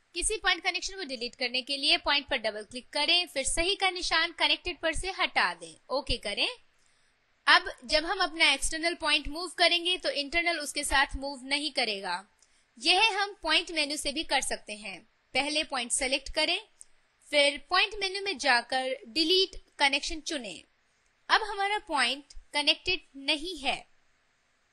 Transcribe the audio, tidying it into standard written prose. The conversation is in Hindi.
किसी पॉइंट कनेक्शन को डिलीट करने के लिए पॉइंट पर डबल क्लिक करें, फिर सही का निशान कनेक्टेड पर से हटा दें, ओके करें। अब जब हम अपना एक्सटर्नल पॉइंट मूव करेंगे तो इंटरनल उसके साथ मूव नहीं करेगा। यह हम पॉइंट मेन्यू से भी कर सकते हैं। पहले पॉइंट सेलेक्ट करें, फिर पॉइंट मेन्यू में जाकर डिलीट कनेक्शन चुनें। अब हमारा पॉइंट कनेक्टेड नहीं है,